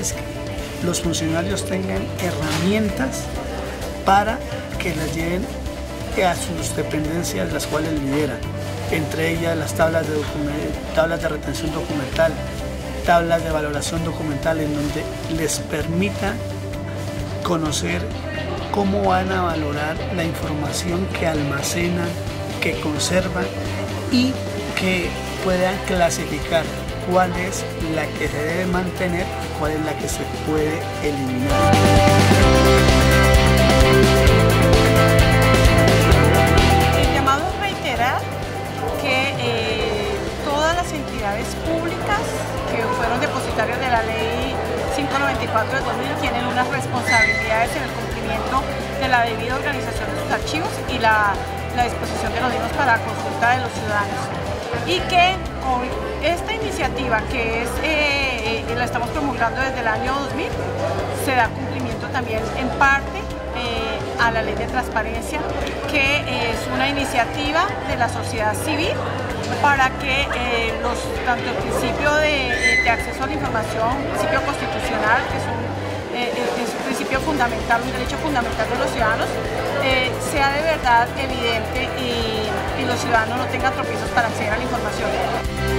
es que los funcionarios tengan herramientas para que las lleven a sus dependencias, las cuales lideran, entre ellas las tablas de retención documental, tablas de valoración documental, en donde les permita conocer cómo van a valorar la información que almacenan, que conservan y que puedan clasificar cuál es la que se debe mantener y cuál es la que se puede eliminar. El llamado es reiterar que todas las entidades públicas que fueron depositarias de la ley 594 del 2000 tienen unas responsabilidades en el cumplimiento de la debida organización de sus archivos y la disposición de los mismos para consulta de los ciudadanos. Y que con esta iniciativa, que la estamos promulgando desde el año 2000, se da cumplimiento también en parte a la ley de transparencia, que es una iniciativa de la sociedad civil para que tanto el principio de acceso a la información, principio constitucional, que es un principio fundamental, un derecho fundamental de los ciudadanos, sea de verdad evidente y los ciudadanos no tengan tropiezos para acceder a la información.